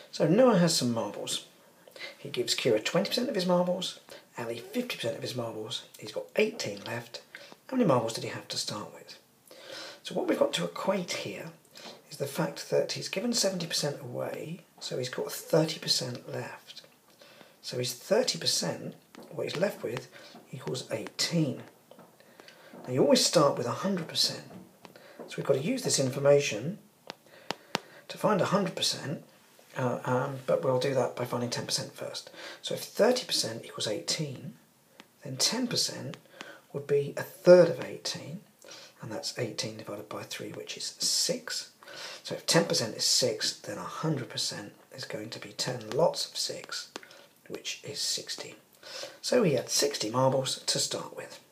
So Noah has some marbles. He gives Kira 20% of his marbles, Ali 50% of his marbles. He's got 18 left. How many marbles did he have to start with? So what we've got to equate here is the fact that he's given 70% away, so he's got 30% left. So his 30%, what he's left with, equals 18. Now you always start with 100%, so we've got to use this information to find 100%, but we'll do that by finding 10% first. So if 30% equals 18, then 10% would be a third of 18, and that's 18 divided by 3, which is 6. So if 10% is 6, then 100% is going to be 10 lots of 6, which is 60. So he had 60 marbles to start with.